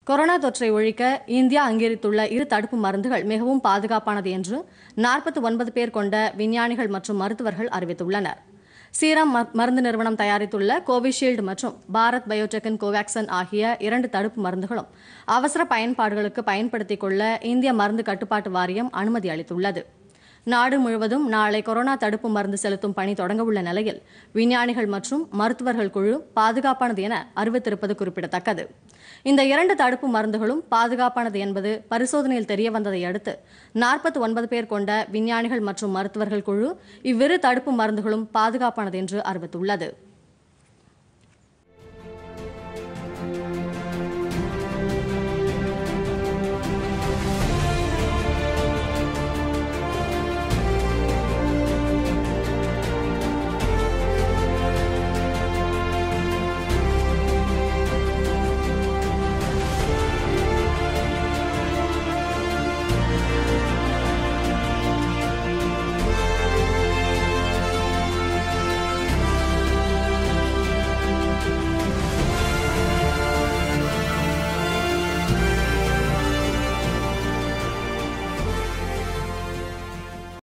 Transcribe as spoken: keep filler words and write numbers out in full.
Corona தொற்றை ஒழிக்க India அங்கீகரித்துள்ள இரு தடுப்பு மருந்துகள் மிகவும் பாதுகாப்பானது என்று நாற்பத்தி ஒன்பது பேர் கொண்ட விஞ்ஞானிகள் மற்றும் மருத்துவர்கள் அறிவித்துள்ளனர். சீரம் மருந்து நிறுவனம் தயாரித்துள்ள கோவிஷீல்டு மற்றும் பாரத் பயோடெக்கின் கோவாக்சின் ஆகிய இரண்டு தடுப்பு மருந்துகளும் அவசர பயன்பாடுகளுக்கு பயன்படுத்திக் கொள்ள இந்திய மருந்து கட்டுப்பாட்டு வாரியம் அனுமதி அளித்துள்ளது. நாடு முழுவதும் நாளை கொரோனா தடுப்பு மருந்து செலுத்தும் பணி தொடங்கவுள்ள நிலையில் விஞ்ஞானிகள் மற்றும் மருத்துவர்கள் குழு பாதுகாப்பானது என அறிவித்திருப்பது குறிப்பிடத்தக்கது. இந்த இரண்டு தடுப்பு மருந்துகளும் பாதுகாப்பானது என்பது பரிசோதனையில் தெரியவந்ததை அடுத்து நாற்பத்தி ஒன்பது பேர் கொண்ட விஞ்ஞானிகள் மற்றும் மருத்துவர்கள் குழு இவ்விரு தடுப்பு மருந்துகளும் பாதுகாப்பானது என்று அறிவித்துள்ளது.